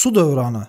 Su dövranı.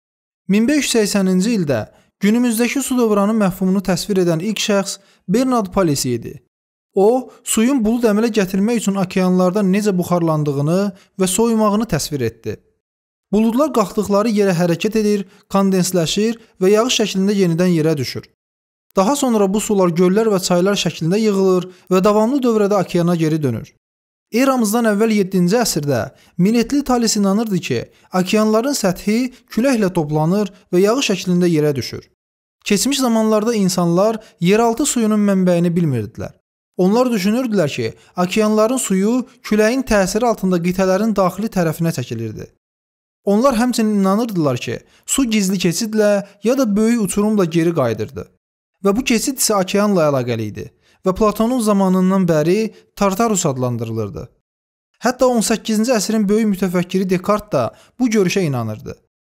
1580-ci ildə günümüzdəki su dövranı məfhumunu təsvir edən ilk şəxs Bernard Palissy idi. O, suyun bulud əmələ gətirmək üçün okeanlarda necə buxarlandığını və soyumağını təsvir etdi. Buludlar qalxdıqları yerə hərəkət edir, kondensləşir və yağış şəklində yenidən yerə düşür. Daha sonra bu sular göllər və çaylar şəklində yığılır və davamlı dövrədə okeana geri dönür. Eramızdan əvvəl 7-ci əsrdə Milletli Thales inanırdı ki, okeanların səthi küləklə toplanır və yağış şəklində yerə düşür. Keçmiş zamanlarda insanlar yeraltı suyunun mənbəyini bilmirdilər. Onlar düşünürdülər ki, okeanların suyu küləyin təsiri altında qitələrin daxili tərəfinə çəkilirdi. Onlar həmçinin inanırdılar ki, su gizli keçidlə ya da böyük uçurumla geri qayıdırdı. Və bu keçid isə okeanla əlaqəli idi və Platonun zamanından bəri Tartarus adlandırılırdı. Hətta 18-ci əsrin böyük mütəfəkkiri Descartes da bu görüşə inanırdı.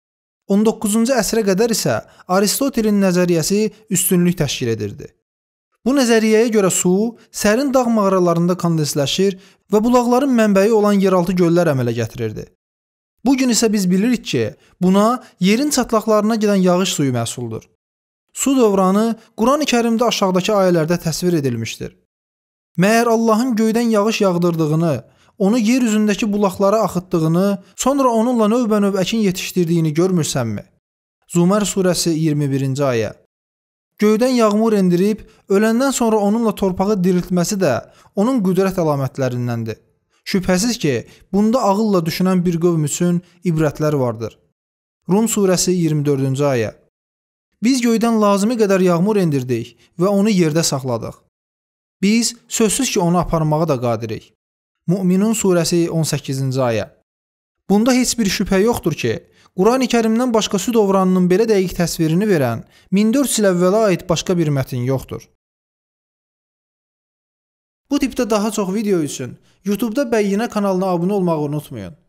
19-cu əsrə qədər isə Aristotelin nəzəriyyəsi üstünlük təşkil edirdi. Bu nəzəriyyəyə görə su sərin dağ mağaralarında kondensləşir və bulaqların mənbəyi olan yeraltı göllər əmələ gətirirdi. Bu gün isə biz bilirik ki, buna yerin çatlaqlarına gedən yağış suyu məhsuldur. Su dövranı Qurani-Kərimdə aşağıdakı ayələrdə təsvir edilmişdir. Məyər Allahın göydən yağış yağdırdığını, onu yer üzündəki bulaqlara axıtdığını, sonra onunla növbə-növ əkin yetişdirdiyini görmürsənmi? Zumər surəsi 21-ci ayə. Göydən yağmur endirib, öləndən sonra onunla torpağı diriltməsi də onun qüdrət əlamətlərindəndir. Şübhəsiz ki, bunda ağılla düşünən bir qövm üçün ibrətlər vardır. Rum surəsi 24-cü ayə. Biz göydən lazımi qədər yağmur endirdik və onu yerdə saxladıq. Biz sözsüz ki, onu aparmağa da qadirik. Müminun surəsi 18-ci ayə. Bunda heç bir şübhə yoxdur ki, Qurani-Kərimdən başqa su dövranının belə dəqiq təsvirini verən 1400 il əvvələ aid başqa bir mətn yoxdur. Bu tipdə daha çox video üçün YouTube-da Bəyyinə kanalına abunə olmağı unutmayın.